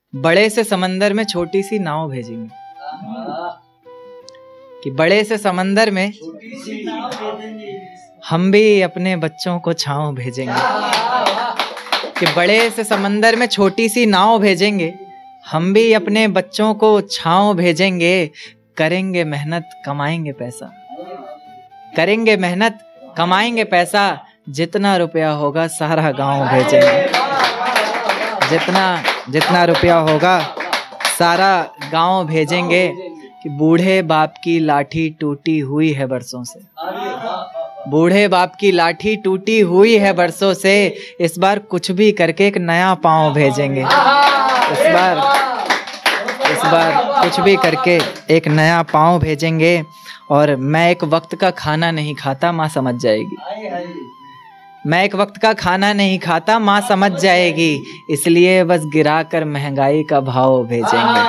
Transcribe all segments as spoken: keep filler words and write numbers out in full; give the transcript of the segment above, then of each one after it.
बड़े से समंदर में छोटी सी नाव भेजेंगे, कि बड़े से समंदर में हम भी अपने बच्चों को छांव भेजेंगे, कि बड़े से समंदर में छोटी सी नाव भेजेंगे, हम भी अपने बच्चों को छांव भेजेंगे। करेंगे मेहनत कमाएंगे पैसा, करेंगे मेहनत कमाएंगे पैसा, जितना रुपया होगा सारा गांव भेजेंगे, जितना जितना रुपया होगा सारा गांव भेजेंगे। कि बूढ़े बाप की लाठी टूटी हुई है बरसों से, बूढ़े बाप की लाठी टूटी हुई है बरसों से, इस बार कुछ भी करके एक नया पाँव भेजेंगे, इस बार इस बार कुछ भी करके एक नया पाँव भेजेंगे। और मैं एक वक्त का खाना नहीं खाता, माँ समझ जाएगी, मैं एक वक्त का खाना नहीं खाता, माँ समझ जाएगी, इसलिए बस गिरा कर महंगाई का भाव भेजेंगे।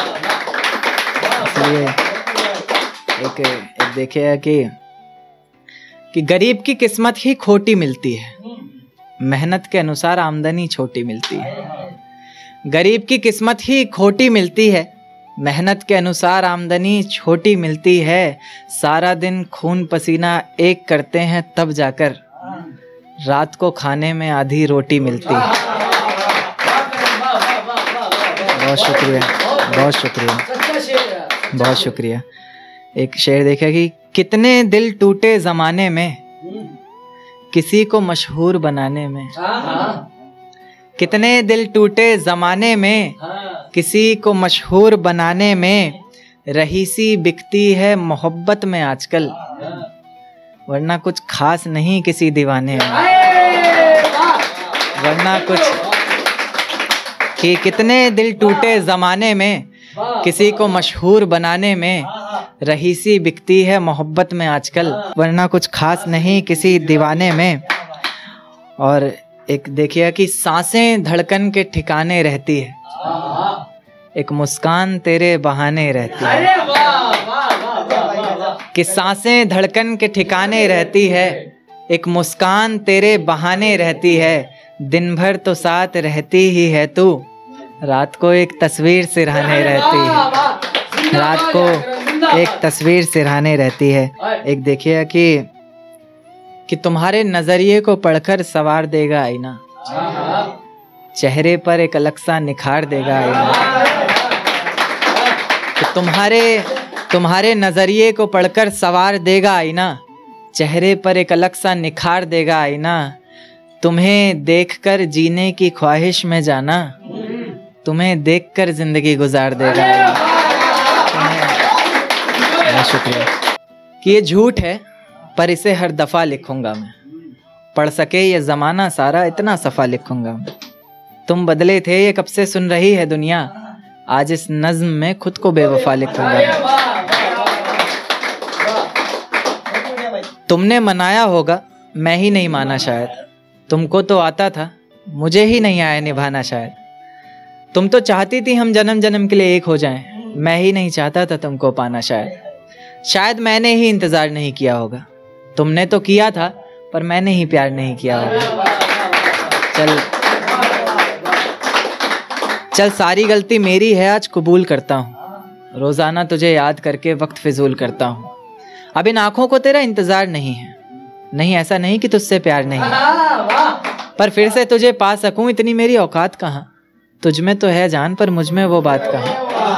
इसलिए एक, एक देखिए कि कि गरीब की किस्मत ही खोटी मिलती है, मेहनत के अनुसार आमदनी छोटी मिलती है। गरीब की किस्मत ही खोटी मिलती है, मेहनत के अनुसार आमदनी छोटी मिलती है। सारा दिन खून पसीना एक करते हैं तब जाकर रात को खाने में आधी रोटी मिलती है। बहुत शुक्रिया, बहुत शुक्रिया, बहुत शुक्रिया। एक शेर देखा कि कितने दिल टूटे जमाने में किसी को मशहूर बनाने में, कितने दिल टूटे जमाने में किसी को मशहूर बनाने में, रही सी बिकती है मोहब्बत में आजकल, वरना कुछ खास नहीं किसी दीवाने में, वरना कुछ। कि कितने दिल टूटे जमाने में किसी को मशहूर बनाने में, रही सी बिकती है मोहब्बत में आजकल, वरना कुछ खास नहीं किसी दीवाने में। और एक देखिए कि सांसें धड़कन के ठिकाने रहती है, एक मुस्कान तेरे बहाने रहती है। कि सांसें धड़कन के ठिकाने रहती है, एक मुस्कान तेरे बहाने रहती है। दिन भर तो साथ रहती ही है तू, रात को एक तस्वीर सिरहाने रहती है, रात को एक तस्वीर सिरहाने रहती है। एक देखिए कि कि तुम्हारे नजरिए को पढ़कर सवार देगा आईना, चेहरे पर एक अलग सा निखार देगा आईना। कि तुम्हारे तुम्हारे नजरिए को पढ़कर सवार देगा आईना, चेहरे पर एक अलग सा निखार देगा आईना। तुम्हें देखकर जीने की ख्वाहिश में जाना, तुम्हें देखकर जिंदगी गुजार देगा आईना। बहुत शुक्रिया। कि ये झूठ है पर इसे हर दफा लिखूंगा मैं, पढ़ सके ये जमाना सारा इतना सफा लिखूंगा मैं। तुम बदले थे ये कब से सुन रही है दुनिया, आज इस नज्म में खुद को बेवफा लिखूंगा। तुमने मनाया होगा मैं ही नहीं माना शायद, तुमको तो आता था मुझे ही नहीं आया निभाना शायद। तुम तो चाहती थी हम जन्म जन्म के लिए एक हो जाएं, मैं ही नहीं चाहता था तुमको पाना शायद। शायद मैंने ही इंतजार नहीं किया होगा, तुमने तो किया था पर मैंने ही प्यार नहीं किया होगा। चल चल सारी गलती मेरी है, आज कबूल करता हूँ, रोजाना तुझे याद करके वक्त फिजूल करता हूँ। अब इन आंखों को तेरा इंतजार नहीं है, नहीं ऐसा नहीं कि तुझसे प्यार नहीं, पर फिर से तुझे पा सकूं इतनी मेरी औकात कहाँ। तुझ में तो है जान पर मुझ में वो बात कहाँ,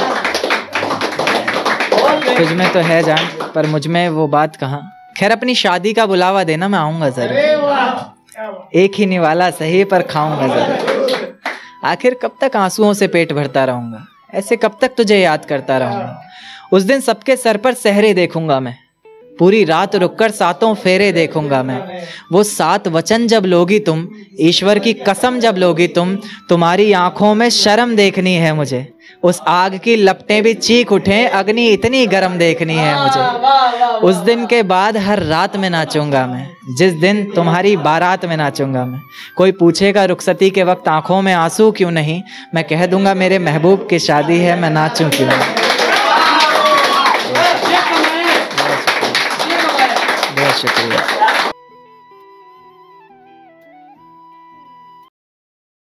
तुझ में तो है जान पर मुझ में वो बात कहाँ। खैर अपनी शादी का बुलावा देना, मैं आऊंगा जरूर, एक ही निवाला सही पर खाऊंगा जरूर। आखिर कब तक आंसुओं से पेट भरता रहूंगा, ऐसे कब तक तुझे याद करता रहूंगा। उस दिन सबके सर पर सहरे देखूंगा मैं, पूरी रात रुककर सातों फेरे देखूंगा मैं। वो सात वचन जब लोगी तुम, ईश्वर की कसम जब लोगी तुम, तुम्हारी आंखों में शर्म देखनी है मुझे। उस आग की लपटें भी चीख उठें, अग्नि इतनी गर्म देखनी है मुझे। उस दिन के बाद हर रात में नाचूंगा मैं, जिस दिन तुम्हारी बारात में नाचूंगा मैं। कोई पूछेगा रुखसती के वक्त आंखों में आंसू क्यों नहीं, मैं कह दूंगा मेरे महबूब की शादी है, मैं नाचूं क्यों नहीं। बहुत शुक्रिया।